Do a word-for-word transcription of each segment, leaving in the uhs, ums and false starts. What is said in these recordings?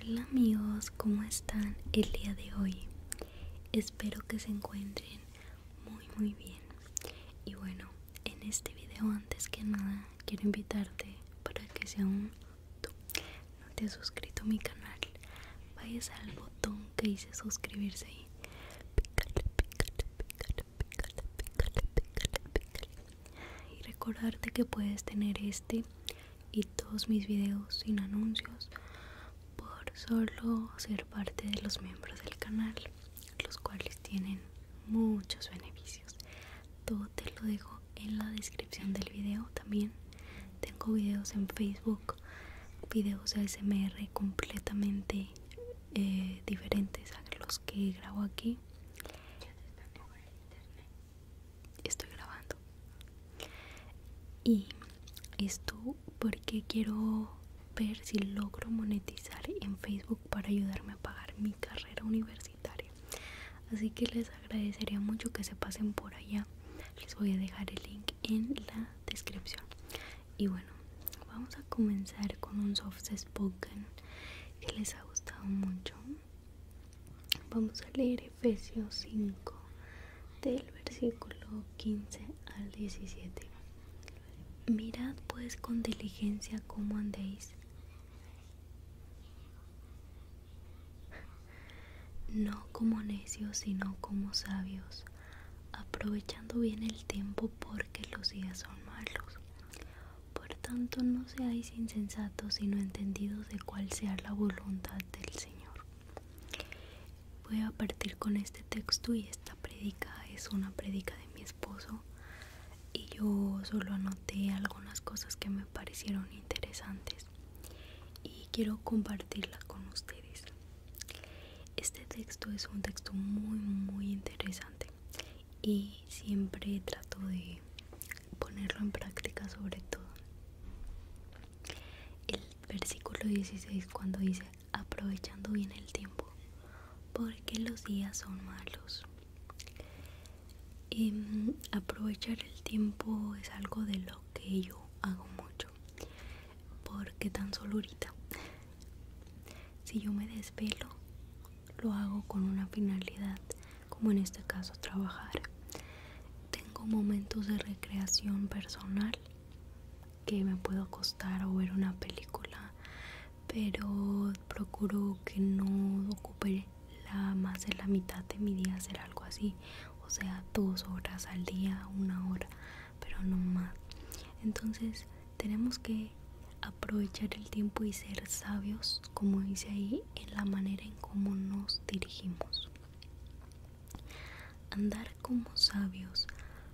Hola amigos, ¿cómo están el día de hoy? Espero que se encuentren muy muy bien. Y bueno, en este video antes que nada quiero invitarte para que si aún tú no te has suscrito a mi canal, vayas al botón que dice suscribirse ahí. Pícale, pícale, pícale, pícale, pícale, pícale, pícale. Y recordarte que puedes tener este y todos mis videos sin anuncios por solo ser parte de los miembros del canal, los cuales tienen muchos beneficios. Todo te lo dejo en la descripción del video. También tengo videos en Facebook, videos de A S M R completamente eh, diferentes a los que grabo aquí. Estoy grabando y esto porque quiero ver si logro monetizar en Facebook para ayudarme a pagar mi carrera universitaria. Así que les agradecería mucho que se pasen por allá. Les voy a dejar el link en la descripción. Y bueno, vamos a comenzar con un soft spoken que les ha gustado mucho. Vamos a leer Efesios cinco del versículo quince al diecisiete. Mirad pues con diligencia cómo andéis, no como necios, sino como sabios, aprovechando bien el tiempo, porque los días son malos. Por tanto, no seáis insensatos, sino entendidos de cuál sea la voluntad del Señor. Voy a partir con este texto, y esta prédica es una prédica de mi esposo, y yo solo anoté algunas cosas que me parecieron interesantes y quiero compartirla con ustedes. Este texto es un texto muy muy interesante y siempre trato de ponerlo en práctica, sobre todo el versículo dieciséis, cuando dice aprovechando bien el tiempo, porque los días son malos. Y aprovechar el tiempo es algo de lo que yo hago mucho, porque tan solo ahorita, si yo me desvelo, lo hago con una finalidad, como en este caso trabajar. Tengo momentos de recreación personal, que me puedo acostar o ver una película, pero procuro que no ocupe la más de la mitad de mi día hacer algo así, o sea, dos horas al día, una hora, pero no más. Entonces tenemos que aprovechar el tiempo y ser sabios, como dice ahí, en la manera en cómo nos dirigimos. Andar como sabios.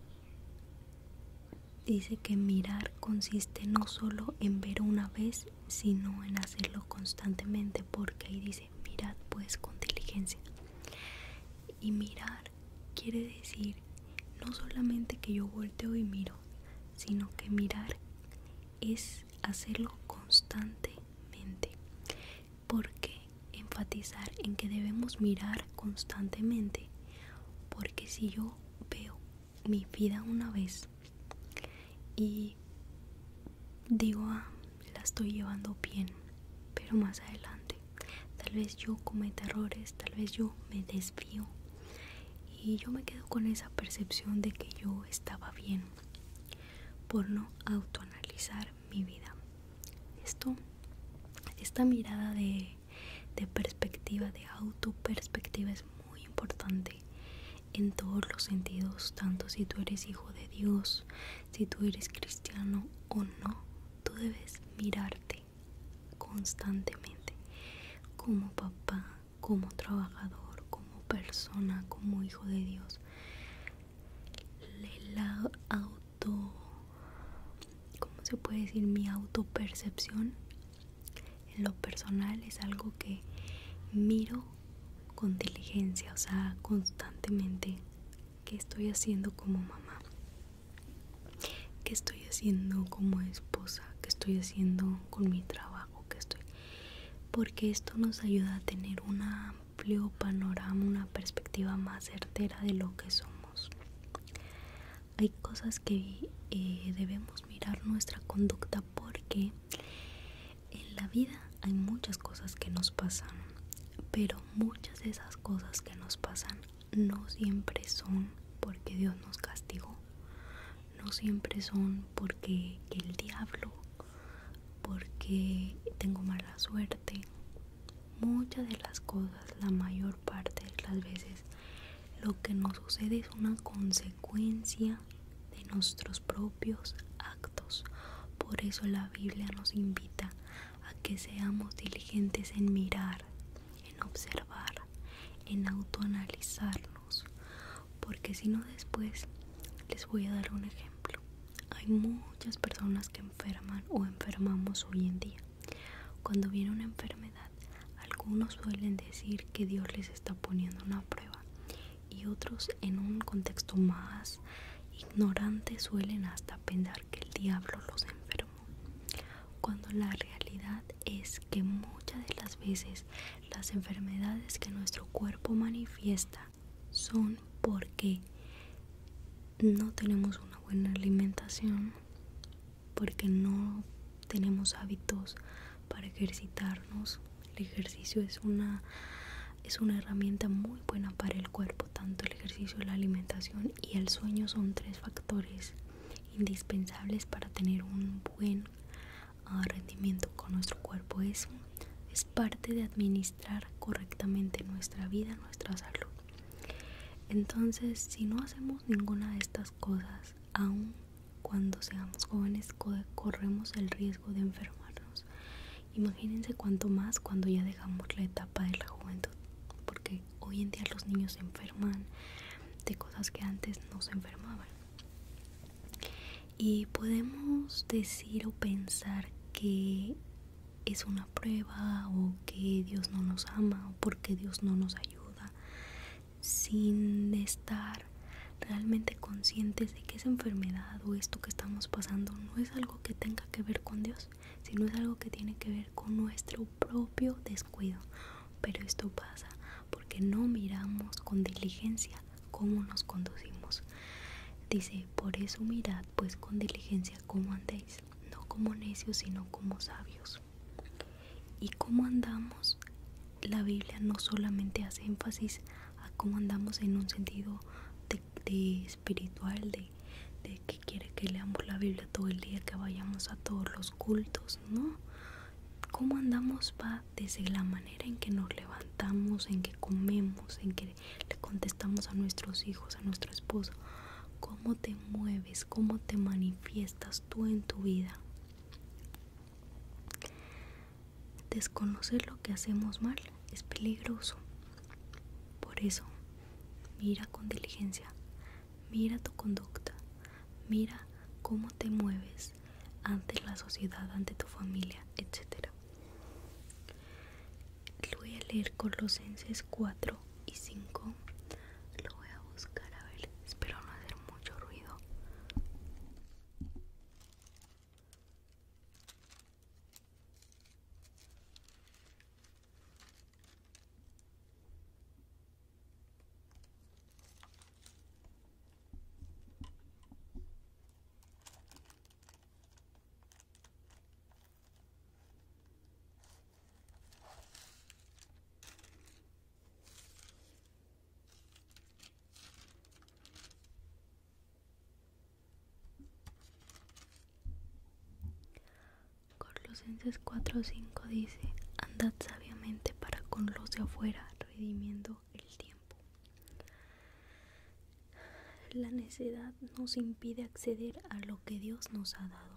Dice que mirar consiste no solo en ver una vez, sino en hacerlo constantemente, porque ahí dice mirad pues con diligencia. Y mirar quiere decir no solamente que yo volteo y miro, sino que mirar es hacerlo constantemente. ¿Por qué enfatizar en que debemos mirar constantemente? Porque si yo veo mi vida una vez y digo, ah, la estoy llevando bien, pero más adelante tal vez yo cometa errores, tal vez yo me desvío, y yo me quedo con esa percepción de que yo estaba bien por no autoanalizar mi vida. Esto, esta mirada de, de perspectiva, de autoperspectiva, es muy importante en todos los sentidos, tanto si tú eres hijo de Dios, si tú eres cristiano o no. Tú debes mirarte constantemente, como papá, como trabajador, como persona, como hijo de Dios. La auto, ¿cómo se puede decir? Mi autopercepción en lo personal es algo que miro con diligencia, o sea, constantemente. ¿Qué estoy haciendo como mamá? ¿Qué estoy haciendo como esposa? ¿Qué estoy haciendo con mi trabajo? ¿Qué estoy? Porque esto nos ayuda a tener un amplio panorama, una perspectiva más certera de lo que somos. Hay cosas que eh, debemos mirar nuestra conducta, porque en la vida hay muchas cosas que nos pasan, pero muchas de esas cosas que nos pasan no siempre son porque Dios nos castigó, no siempre son porque el diablo, porque tengo mala suerte. Muchas de las cosas, la mayor parte de las veces, lo que nos sucede es una consecuencia de nuestros propios actos. Por eso la Biblia nos invita a que seamos diligentes en mirar, en observar, en autoanalizarnos, porque si no, después les voy a dar un ejemplo. Hay muchas personas que enferman o enfermamos hoy en día. Cuando viene una enfermedad, algunos suelen decir que Dios les está poniendo una prueba, y otros, en un contexto más ignorante, suelen hasta pensar que el diablo los enfermó, cuando la realidad es que muchas de las veces las enfermedades que nuestro cuerpo manifiesta son porque no tenemos una buena alimentación, porque no tenemos hábitos para ejercitarnos. El ejercicio es una es una herramienta muy buena para el cuerpo. Tanto el ejercicio, la alimentación y el sueño son tres factores indispensables para tener un buen uh, rendimiento con nuestro cuerpo. Es, es parte de administrar correctamente nuestra vida, nuestra salud. Entonces, si no hacemos ninguna de estas cosas, aun cuando seamos jóvenes, corremos el riesgo de enfermarnos. Imagínense cuánto más cuando ya dejamos la etapa de la juventud, porque hoy en día los niños se enferman de cosas que antes no se enfermaban. Y podemos decir o pensar que es una prueba, o que Dios no nos ama, o porque Dios no nos ayuda, sin estar realmente conscientes de que esa enfermedad o esto que estamos pasando no es algo que tenga que ver con Dios, sino es algo que tiene que ver con nuestro propio descuido. Pero esto pasa porque no miramos con diligencia cómo nos conducimos. Dice: por eso mirad pues con diligencia cómo andéis, no como necios, sino como sabios. Y cómo andamos, la Biblia no solamente hace énfasis a cómo andamos en un sentido de, de espiritual, de, de que quiere que leamos la Biblia todo el día, que vayamos a todos los cultos, no. Cómo andamos va desde la manera en que nos levantamos, en que comemos, en que le contestamos a nuestros hijos, a nuestro esposo. Cómo te mueves, cómo te manifiestas tú en tu vida. Desconocer lo que hacemos mal es peligroso. Por eso, mira con diligencia, mira tu conducta, mira cómo te mueves ante la sociedad, ante tu familia, etcétera. Lo voy a leer Colosenses cuatro y cinco. Lo voy a buscar, a ver, espero no hacer mucho ruido. Colosenses cuatro cinco dice: andad sabiamente para con los de afuera, redimiendo el tiempo. La necedad nos impide acceder a lo que Dios nos ha dado.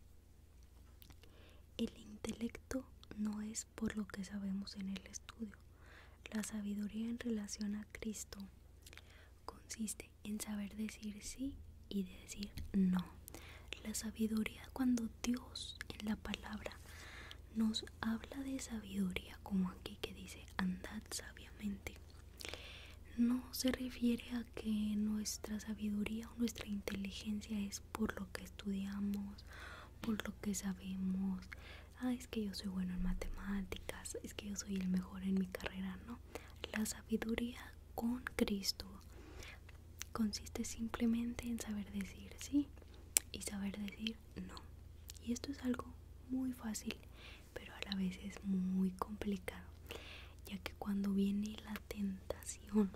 El intelecto no es por lo que sabemos en el estudio. La sabiduría en relación a Cristo consiste en saber decir sí y decir no. La sabiduría, cuando Dios en la palabra nos habla de sabiduría, como aquí que dice andad sabiamente, no se refiere a que nuestra sabiduría o nuestra inteligencia es por lo que estudiamos, por lo que sabemos. Ah, es que yo soy bueno en matemáticas, es que yo soy el mejor en mi carrera. No, la sabiduría con Cristo consiste simplemente en saber decir sí y saber decir no. Y esto es algo muy fácil, pero a a veces es muy complicado, ya que cuando viene la tentación,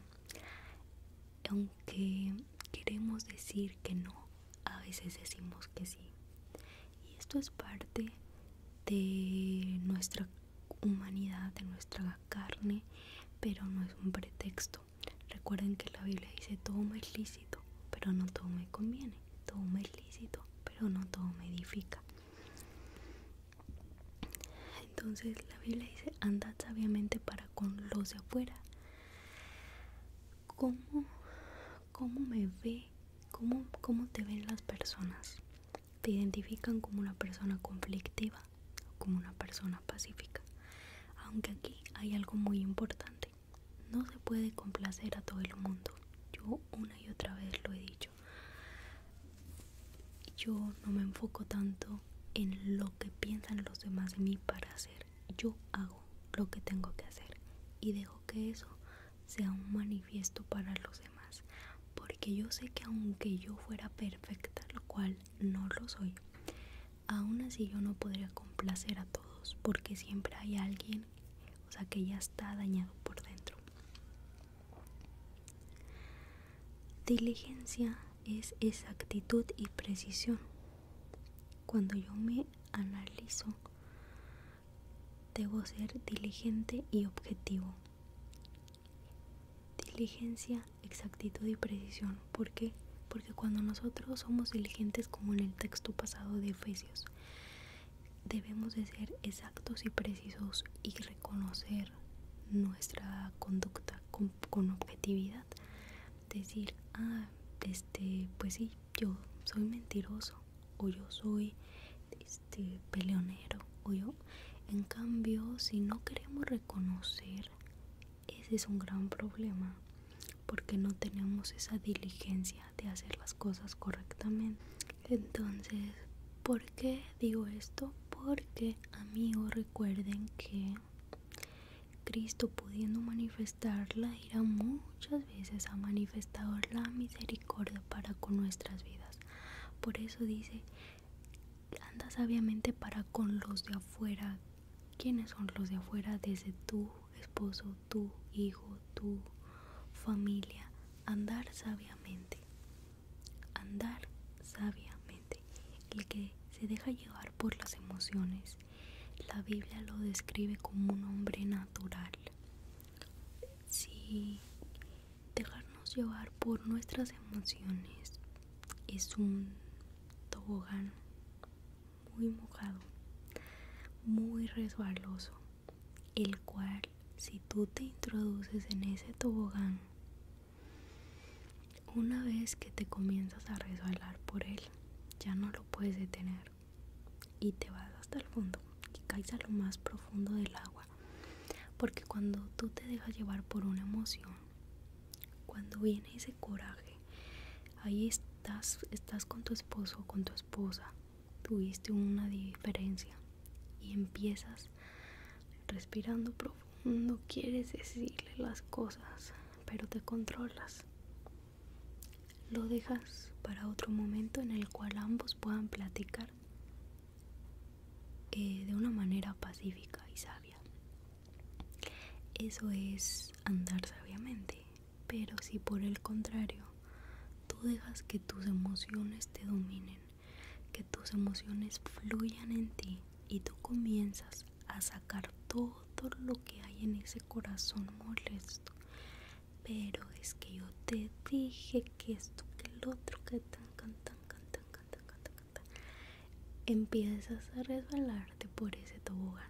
aunque queremos decir que no, a veces decimos que sí. Y esto es parte de nuestra humanidad, de nuestra carne, pero no es un pretexto. Recuerden que la Biblia dice: todo me es lícito, pero no todo me conviene. Todo me es lícito, pero no todo me edifica. Entonces la Biblia dice: andad sabiamente para con los de afuera. ¿Cómo, cómo me ve? ¿Cómo, ¿Cómo te ven las personas? ¿Te identifican como una persona conflictiva o como una persona pacífica? Aunque aquí hay algo muy importante: no se puede complacer a todo el mundo. Yo una y otra vez lo he dicho. Yo no me enfoco tanto en lo que piensan los demás de mí para hacer. Yo hago lo que tengo que hacer y dejo que eso sea un manifiesto para los demás, porque yo sé que aunque yo fuera perfecta, lo cual no lo soy, aún así yo no podría complacer a todos, porque siempre hay alguien, o sea, que ya está dañado por dentro. Diligencia es exactitud y precisión. Cuando yo me analizo, debo ser diligente y objetivo. Diligencia, exactitud y precisión. ¿Por qué? Porque cuando nosotros somos diligentes, como en el texto pasado de Efesios, debemos de ser exactos y precisos y reconocer nuestra conducta con, con objetividad. Decir: ah, este, pues sí, yo soy mentiroso, o yo soy este peleonero, o yo. En cambio, si no queremos reconocer, ese es un gran problema, porque no tenemos esa diligencia de hacer las cosas correctamente. Entonces, ¿por qué digo esto? Porque, amigos, recuerden que Cristo, pudiendo manifestar la ira, muchas veces ha manifestado la misericordia para con nuestras vidas. Por eso dice: anda sabiamente para con los de afuera. ¿Quiénes son los de afuera? Desde tu esposo, tu hijo, tu familia. Andar sabiamente. Andar sabiamente. El que se deja llevar por las emociones, la Biblia lo describe como un hombre natural. Si dejarnos llevar por nuestras emociones es un tobogán muy mojado, muy resbaloso, el cual, si tú te introduces en ese tobogán, una vez que te comienzas a resbalar por él, ya no lo puedes detener y te vas hasta el fondo y caes a lo más profundo del agua. Porque cuando tú te dejas llevar por una emoción, cuando viene ese coraje, ahí estás, estás con tu esposo o con tu esposa, tuviste una diferencia y empiezas respirando profundo, quieres decirle las cosas, pero te controlas. Lo dejas para otro momento en el cual ambos puedan platicar eh, de una manera pacífica y sabia. Eso es andar sabiamente. Pero si por el contrario tú dejas que tus emociones te dominen, que tus emociones fluyan en ti y tú comienzas a sacar todo lo que hay en ese corazón molesto, pero es que yo te dije que esto, que el otro, que tan, tan, tan, tan, tan, tan, tan, tan, tan, empiezas a resbalarte por ese tobogán.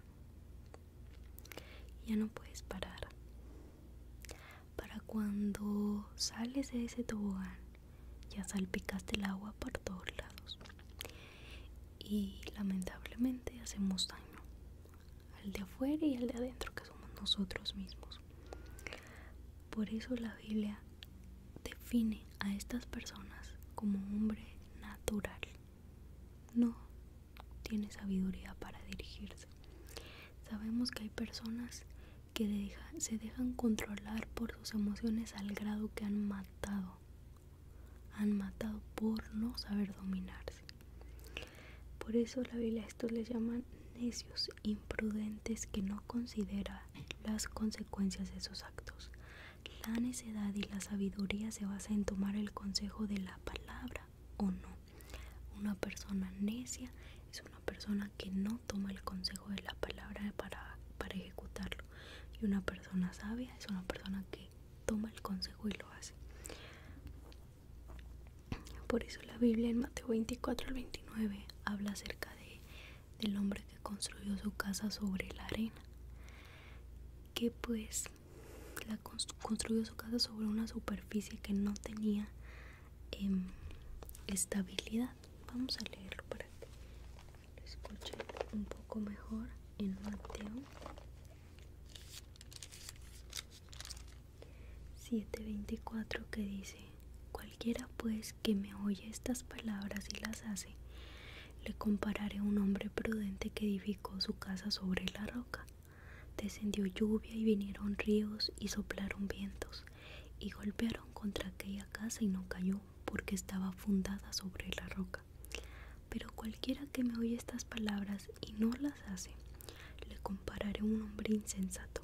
Ya no puedes parar. Para cuando sales de ese tobogán, ya salpicaste el agua por todos lados. Y lamentablemente hacemos daño al de afuera y al de adentro, que somos nosotros mismos. Por eso la Biblia define a estas personas como hombre natural. No tiene sabiduría para dirigirse. Sabemos que hay personas que deja, se dejan controlar por sus emociones al grado que han matado. Han matado por no saber dominarse. Por eso la Biblia a estos les llaman necios, imprudentes, que no consideran las consecuencias de sus actos. La necedad y la sabiduría se basa en tomar el consejo de la palabra o no. Una persona necia es una persona que no toma el consejo de la palabra para, para ejecutarlo. Y una persona sabia es una persona que toma el consejo y lo hace. Por eso la Biblia en Mateo veinticuatro al veintinueve habla acerca de, del hombre que construyó su casa sobre la arena. Que pues la construyó su casa sobre una superficie que no tenía eh, estabilidad. Vamos a leerlo para que lo escuchen un poco mejor en Mateo siete veinticuatro, que dice: cualquiera pues que me oye estas palabras y las hace, le compararé a un hombre prudente que edificó su casa sobre la roca. Descendió lluvia y vinieron ríos y soplaron vientos y golpearon contra aquella casa y no cayó, porque estaba fundada sobre la roca. Pero cualquiera que me oye estas palabras y no las hace, le compararé a un hombre insensato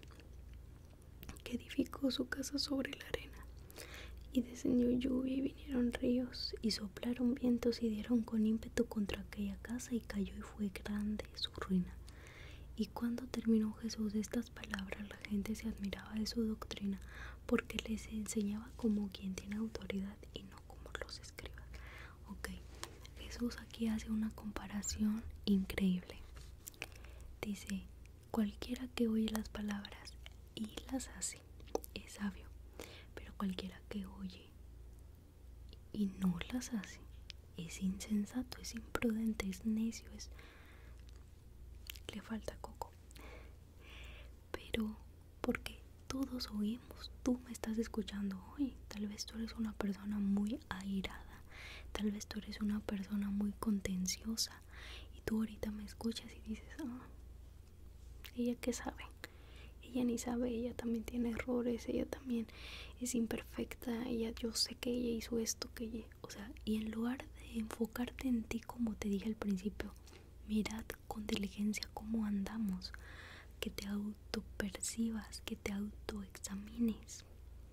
que edificó su casa sobre la arena. Y descendió lluvia y vinieron ríos y soplaron vientos y dieron con ímpetu contra aquella casa y cayó, y fue grande su ruina. Y cuando terminó Jesús estas palabras, la gente se admiraba de su doctrina, porque les enseñaba como quien tiene autoridad y no como los escribas. Ok, Jesús aquí hace una comparación increíble. Dice: cualquiera que oye las palabras y las hace es sabio, pero cualquiera que oye y no las hace es insensato, es imprudente, es necio, es... le falta coco. Pero porque todos oímos, tú me estás escuchando hoy, tal vez tú eres una persona muy airada, tal vez tú eres una persona muy contenciosa, y tú ahorita me escuchas y dices: ah, ella qué sabe, ella ni sabe, ella también tiene errores, ella también es imperfecta, ella, yo sé que ella hizo esto, que ella, o sea, y en lugar de enfocarte en ti, como te dije al principio, mirad con diligencia cómo andamos, que te autopercibas, que te autoexamines.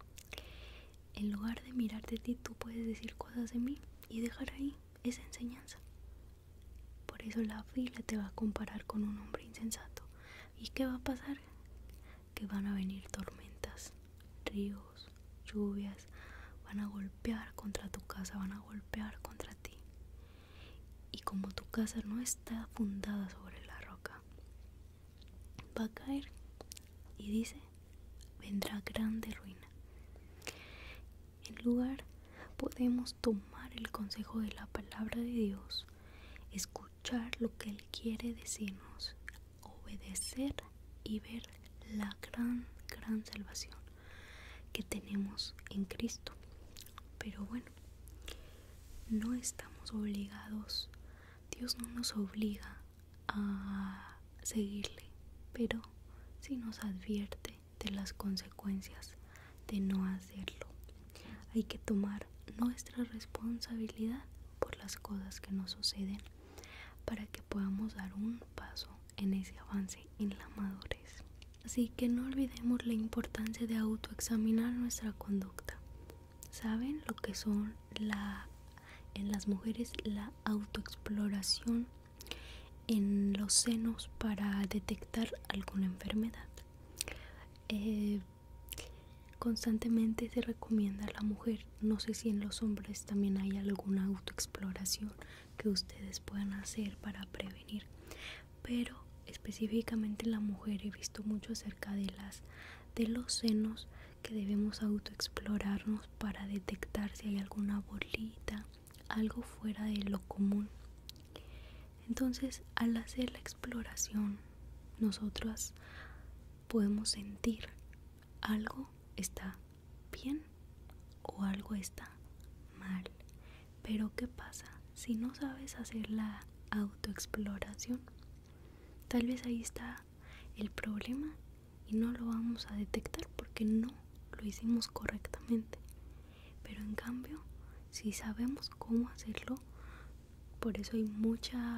En lugar de mirar de ti, tú puedes decir cosas de mí y dejar ahí esa enseñanza. Por eso la Biblia te va a comparar con un hombre insensato. ¿Y qué va a pasar? Que van a venir tormentas, ríos, lluvias, van a golpear contra tu casa, van a golpear contra ti. Y como tu casa no está fundada sobre la roca, va a caer. Y dice: vendrá grande ruina. En lugar, podemos tomar el consejo de la palabra de Dios, escuchar lo que Él quiere decirnos, obedecer y ver la gran, gran salvación que tenemos en Cristo. Pero bueno, no estamos obligados, Dios no nos obliga a seguirle, pero sí nos advierte de las consecuencias de no hacerlo. Hay que tomar nuestra responsabilidad por las cosas que nos suceden, para que podamos dar un paso en ese avance en la madurez. Así que no olvidemos la importancia de autoexaminar nuestra conducta. ¿Saben lo que son la en las mujeres la autoexploración en los senos para detectar alguna enfermedad? Eh, constantemente se recomienda a la mujer, no sé si en los hombres también hay alguna autoexploración que ustedes puedan hacer para prevenir, pero específicamente en la mujer he visto mucho acerca de las de los senos, que debemos autoexplorarnos para detectar si hay alguna bolita, algo fuera de lo común. Entonces, al hacer la exploración, nosotras podemos sentir algo está bien o algo está mal. Pero ¿qué pasa si no sabes hacer la autoexploración? Tal vez ahí está el problema y no lo vamos a detectar porque no lo hicimos correctamente. Pero en cambio, si sabemos cómo hacerlo, por eso hay mucha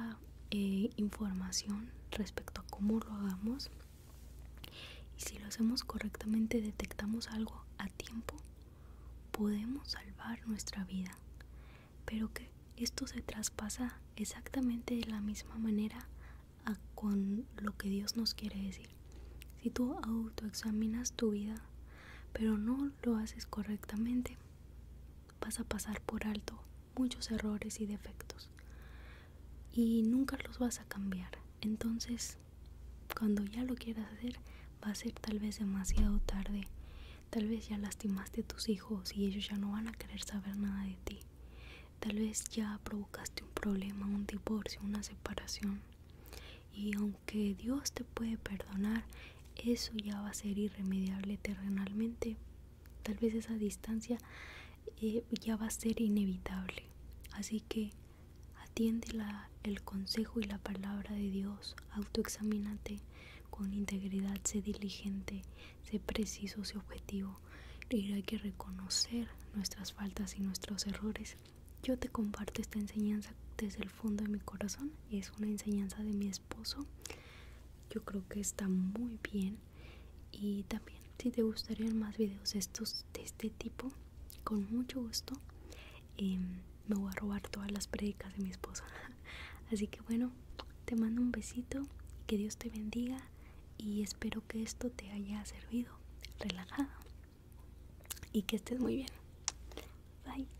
eh, información respecto a cómo lo hagamos, y si lo hacemos correctamente, detectamos algo a tiempo, podemos salvar nuestra vida. Pero que esto se traspasa exactamente de la misma manera a con lo que Dios nos quiere decir. Si tú autoexaminas tu vida pero no lo haces correctamente, vas a pasar por alto muchos errores y defectos y nunca los vas a cambiar. Entonces, cuando ya lo quieras hacer, va a ser tal vez demasiado tarde. Tal vez ya lastimaste a tus hijos y ellos ya no van a querer saber nada de ti. Tal vez ya provocaste un problema, un divorcio, una separación. Y aunque Dios te puede perdonar, eso ya va a ser irremediable terrenalmente. Tal vez esa distancia eh, ya va a ser inevitable. Así que atiende la, el consejo y la palabra de Dios. Autoexamínate con integridad, sé diligente, sé preciso, sé objetivo. Y hay que reconocer nuestras faltas y nuestros errores. Yo te comparto esta enseñanza desde el fondo de mi corazón. Es una enseñanza de mi esposo. Yo creo que está muy bien. Y también, si te gustarían más videos estos de este tipo, con mucho gusto eh, me voy a robar todas las prédicas de mi esposo. Así que bueno, te mando un besito y que Dios te bendiga, y espero que esto te haya servido, relajado, y que estés muy bien. Bye.